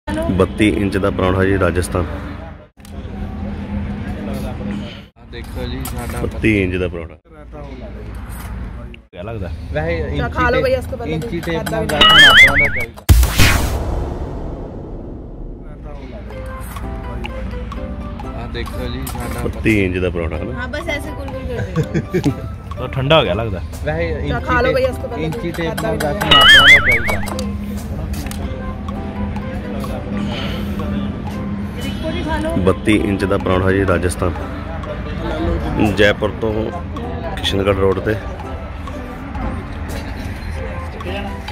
32 inch का परौंठा जी राजस्थान। देखो जी 32 inch का परौंठा क्या लगता वैसे खा लो भैया इसको पहले इंची टेप ऐसा नाल भी वैसे नापना चाहिए। देखो जी 32 इंच का परौंठा है ना। हाँ बस ऐसे गुलगुल कर दे। तो ठंडा हो गया लगता वैसे खा लो भैया इसको पहले इंची टेप ऐसा नाल भी वैसे नापना चाहिए। खा लो 32 इंच का परौंठा जी राजस्थान, जयपुर तो किशनगढ़ रोड पे।